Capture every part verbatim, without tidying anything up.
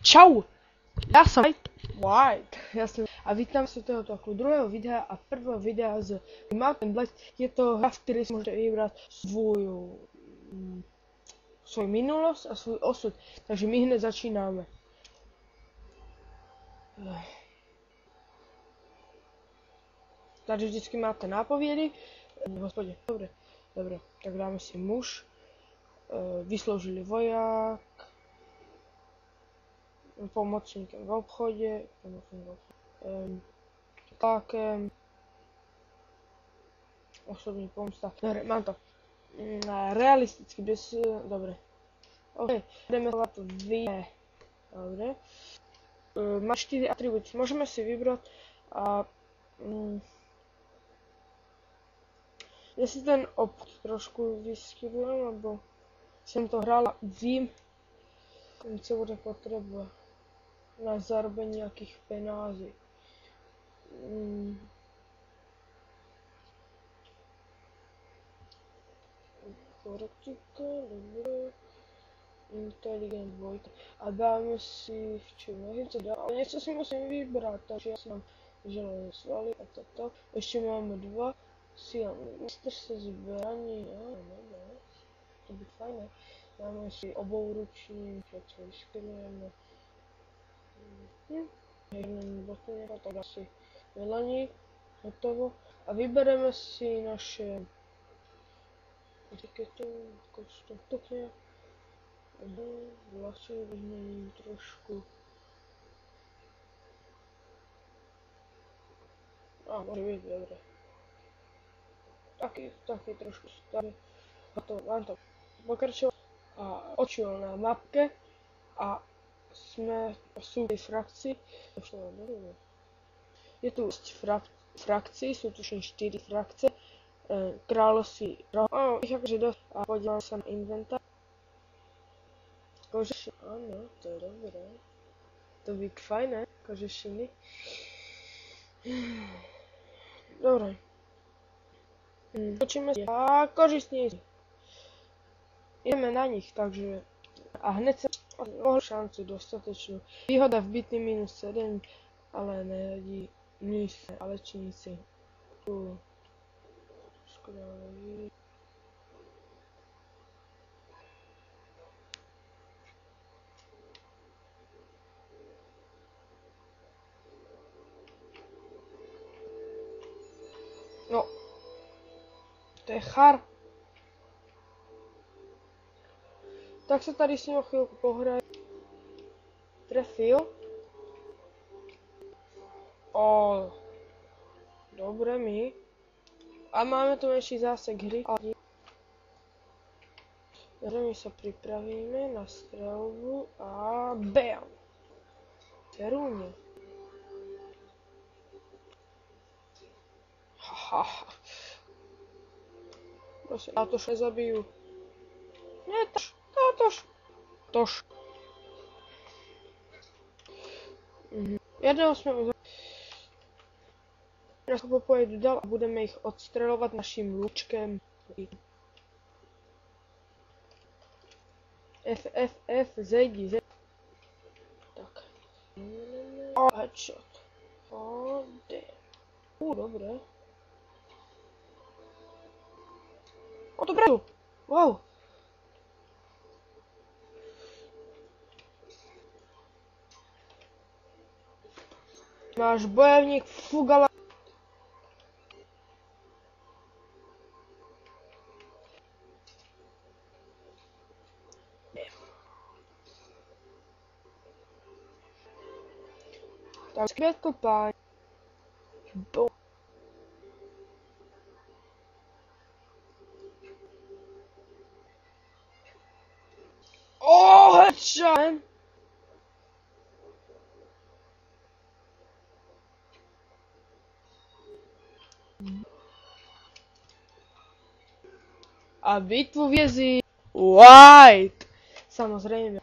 Čau! Ja som White. Ja som... A vítam sa tohoto ako druhého videa a prvého videa z Mount and Blade. Je to hra, v ktorej si môžete vybrať svoju... svoju minulosť a svoj osud. Takže my hneď začíname. Takže vždycky máte nápovědy. V hospodě. Dobre, dobre. Tak dáme si muž. Vysloužili voják. Pomocníkem v obchodě, pomocníkem v obchodě, um, tlakem, osobní pomsta. Dobre, mám to. Mm, realisticky, bez... Dobre. OK, jdeme na to vy. Dobre. Uh, má čtyři atributy, můžeme si vybrat a... Um, jestli ten obchod trošku vyskilujem, nebo jsem to hrál a vím, co bude potřeba na zarobení nějakých penázy. Hmm. Korektika, dobré. Inteligent dvojka. A dáme si v čem něco dá, ale něco si musím vybrat, takže já si mám želené svaly a toto. Ještě máme dva. Silný mistr se zbraní, a ne, to by fajné. Dáme si obouruční, něco vyskylujeme. Hm, jeden botně, tak asi vylení, hotovo. A vybereme si naše etiketu, kostum, stupně. Vlasy vyzměním trošku. A může být dobré. Taky, taky trošku starý. Hotovo, mám to pokračovat. A očil na mapke a jsme v frakci. Je tu frak, frakci, jsou tu čtyři frakce. Království, oh, jakože dost. A podívám se na inventář. Kožešiny, ano, to je dobré. To by fajné, kožešiny. Dobré. Počíme si. A kožistní. Jdeme na nich, takže... A hned se mohl šanci dostatečnou. Výhoda v bitný minus sedm, ale nevadí. Nic, ale činici. Uh. Skvělý. No. To je char. Tak se tady s ním chvilku pohraje. Trefil. O, dobré mi. A máme tu menší zásek hry. Takže my se připravíme na střelbu a bam. Terůně. Haha. Prosím, já tož nezabiju. Ne, tož, to, tož. Tož. Mhm. Jednou jsme uzavřeli. Teraz popojedu dál a budeme jich odstřelovat naším lůčkem. F, F, F, zejdi, zejdi. Tak. Oh, headshot. Oh, damn. Uh, dobré. O, dobré. Wow. Náš bojovník Fugala. Tak zpět kopání. Bo. Oh, headshot! A bitvu vězí White. Samozřejmě.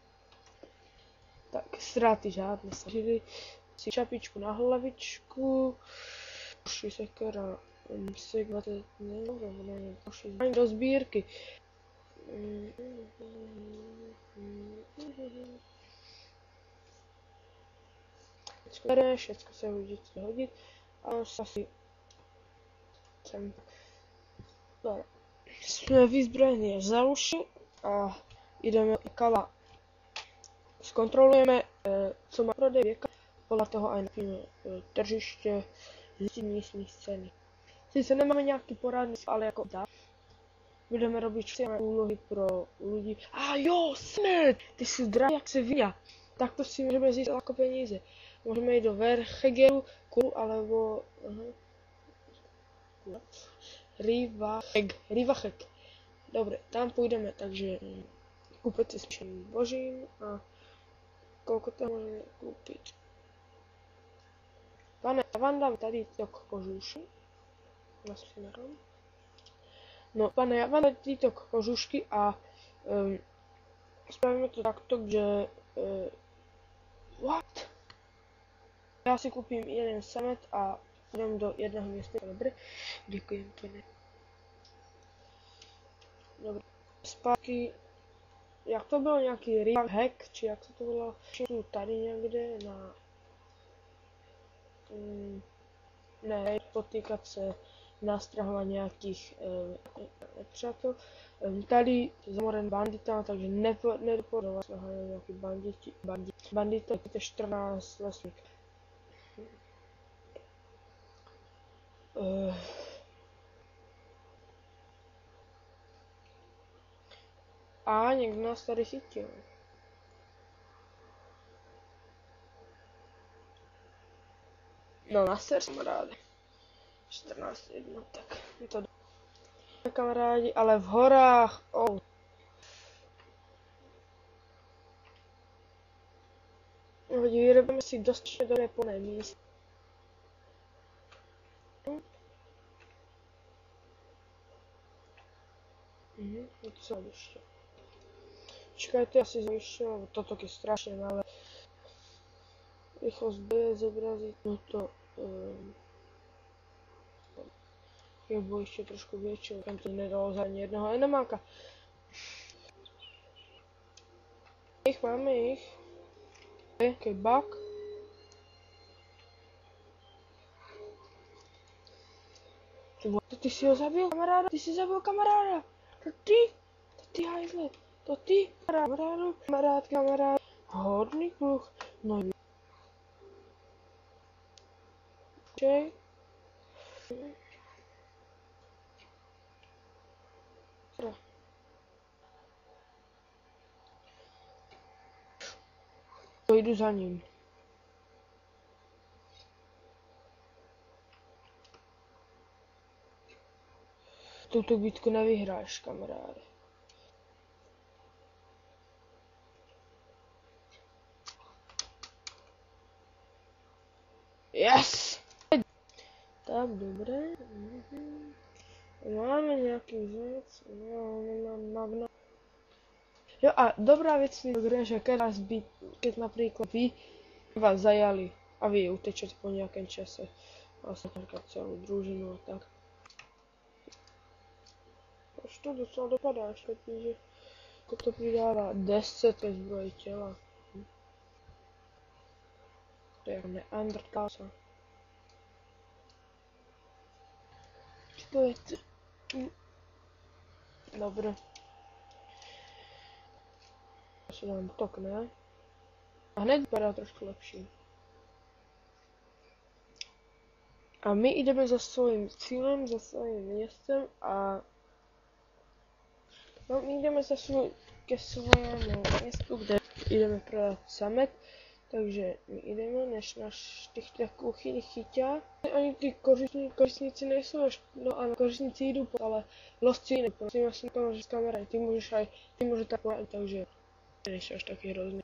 Tak ztráty žádné, snažili si čapičku na hlavičku. Uši sekera. Segvatet, ne, ne, uši do sbírky. všecko bere, všecko se vždycky hodit a on se asi sem. Dobre. Jsme vyzbrojení až za uši a jdeme kala. Zkontrolujeme, e, co má prodej věka, podle toho aj napíme e, tržiště, zjistit místní ceny. Sice nemáme nějaký poradný, ale jako dá. Budeme robit všechny úlohy pro lidi. A jo, smrt! Ty jsi drahý jak se víja. Tak to si můžeme získat jako peníze. Můžeme jít do Verchegelu, Kulu, alebo... Uh-huh. Rivacheg, Rivacheg. Dobre, tam půjdeme, takže koupit si s božím a koľko tam můžeme koupit. Pane, já vám dám tady to kožuši. No, pane, já vám dám tyto kožušky a um, spravíme to takto, že... Uh, what? Já si koupím jeden samet a půjdem do jednoho města. Dobře, děkujem, pane. Dobré, zpátky, jak to bylo, nějaký real hack, či jak se to bylo, tu tady někde na, mm, ne, potýkat se, nastrahovat nějakých e, přátel, e, tady zamoren bandita, takže nedoporodovat jsme nějaký banditi, bandit, bandita, je čtrnáct lesník. E, A někdo nás tady chytil. No na ser, kamaráde. čtrnáct jednotek. Je to kamarádi, ale v horách. Oh. Vyrobíme si dostatečně dobré plné místo. Mhm, je to co ještě. Čekajte, asi zajišťujem, toto je strašně malé. Rychlost B zobrazit, no to um, je bylo ještě trošku větší, tam to nedalo za ani jednoho enemáka. Jich máme jich. Jaký bug. Ty, ty jsi ho zabil, kamaráda, ty jsi zabil kamaráda. To ty, to ty hajzle. To ty, kamarádu, kamarád, kamarád, hodný kluch, no okay. To jdu za ním. Tuto bitku nevyhráš, kamaráde. Yes! Tak, dobré. Mhm. Máme nějaký věc. No, nemám magna. Jo a dobrá věc je, že keď vás by, keď napríklad vy vás zajali a vy utečete po nějakém čase. Vlastně celou družinu a tak. Až to docela dopadá, až letí, že to přidává deset ke zbroji těla. To je jako neandertalca. To je t... Dobré. Asi dám tok, ne? A hned vypadá trošku lepší. A my jdeme za svým cílem, za svým městem a... No, my jdeme za svůj, ke svému městu, kde jdeme prodat samet. Takže my jdeme, než náš těch kuchyň chytá. Ani ty kořistní, kořistníci nejsou až, no ano, kořistníci jdou, ale lovci jiný. Prosím, já jsem to, že s kamerády, ty můžeš aj, ty můžeš takové, takže nejsi až taky hrozný.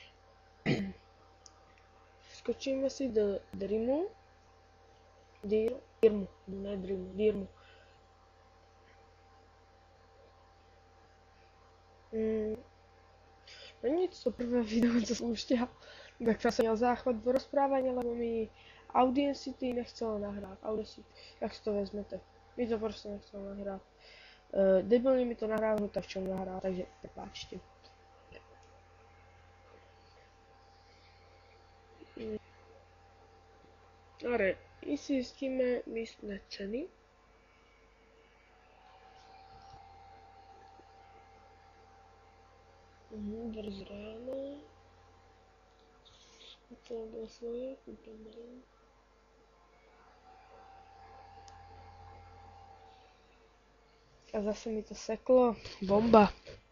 Skočíme si do Dreamu. Dir, Dirmu, ne Dreamu, Dirmu. Hmm. No nic, to prvé video, co spouštěl. Tak jsem měl záchvat v rozprávání, lebo mi Audacity nechcelo nahrát. Audacity, jak si to vezmete. Mi to prostě nechcelo nahrát. Uh, debilně mi to nahrávalo, tak v čem nahrát, takže prepáčte. Ale i si zjistíme místné ceny. Mhm, brz ráno. To bylo svoje, koupíme. A zase mi to seklo. Bomba.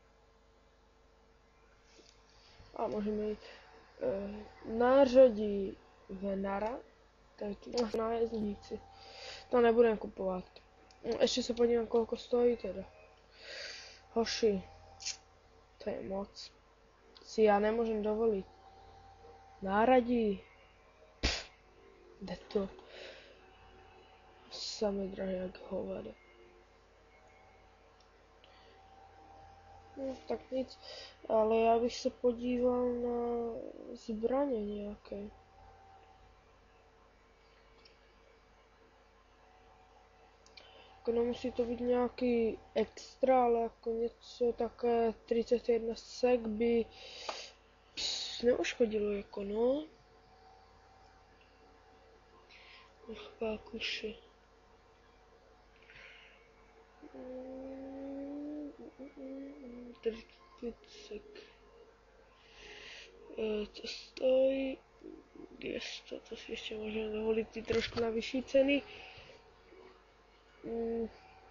A můžeme jít e, nářadí Venara. To je tu nájezdníci. To nebudem kupovat. Ještě se podívám, kolik stojí teda. Hoši. To je moc. Si já nemůžem dovolit. Náradí. Pff, jde to. Samé drahé jak hovado. No, tak nic, ale já bych se podíval na zbraně nějaké. Jako nemusí to být nějaký extra, ale jako něco také třicet jedna sek by ps, neuškodilo jako no. Lehká kuše. třicet sek. E, to stojí dvěstě, to si ještě můžeme dovolit ty trošku na vyšší ceny. Mm.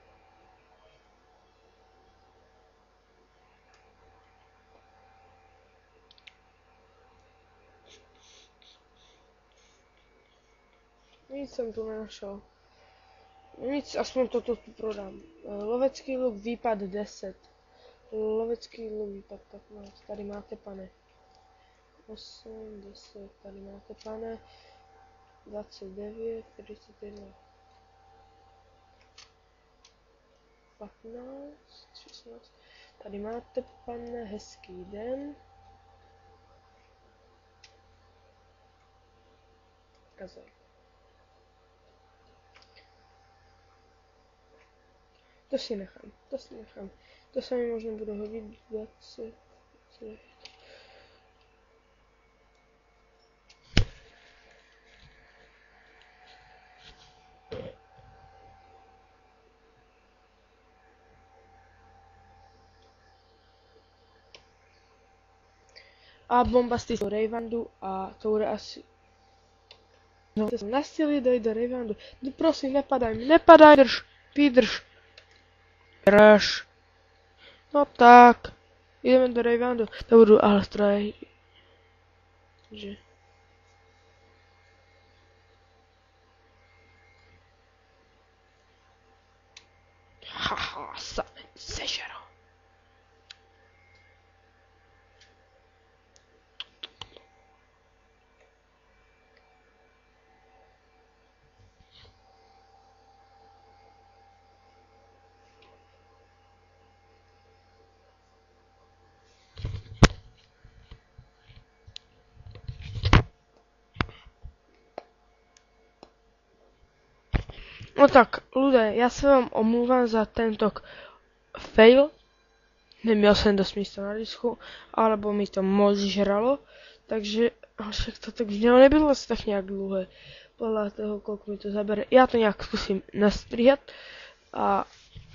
Nic jsem tu nenašel. Nic, aspoň toto tu prodám. Lovecký luk výpad deset. Lovecký luk výpad patnáct. Tady máte, pane. osm, deset, tady máte, pane. dvacet devět, třicet jedna. patnáct, šestnáct. Tady máte, pane, hezký den. Kazaj. To si nechám, to si nechám. To se mi možná bude hodit dvacet. A bombastickou Rayvandu a to bude asi... No, to jsem nastili, dojde do Rayvandu. No prosím, nepadaj mi, nepadaj, drž, vydrž. Drž. No tak, ideme do Rayvandu, to budu ale straj. Že... Haha, same sežero. No tak, ľudé, já se vám omluvám za tento fail. Neměl jsem dost místa na disku, alebo mi to moc žralo, takže však to tak video nebylo asi tak nějak dlouhé. Podle toho, kolik mi to zabere. Já to nějak zkusím nastrihat a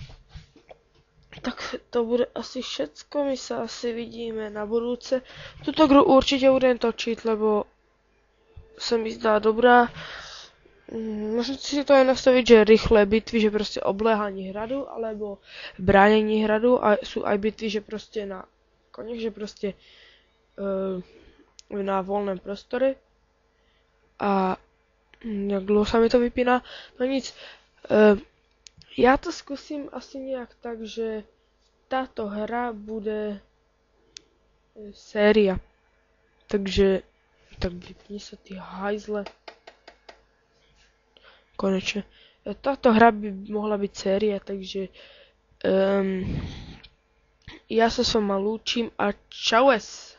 tak to bude asi všecko, my se asi vidíme na budouce. Tuto hru určitě budem točit, lebo se mi zdá dobrá. Možná si to je nastavit, že rychlé bitvy, že prostě obléhání hradu, alebo bránění hradu a jsou aj bitvy, že prostě na koněch, že prostě uh, na volném prostory. A jak dlouho se mi to vypíná, no nic. Uh, já to zkusím asi nějak tak, že tato hra bude uh, séria. Takže, tak vypni se ty hajzle. Konečně. Tato hra by mohla být série, takže um, já se s váma loučím a čaues.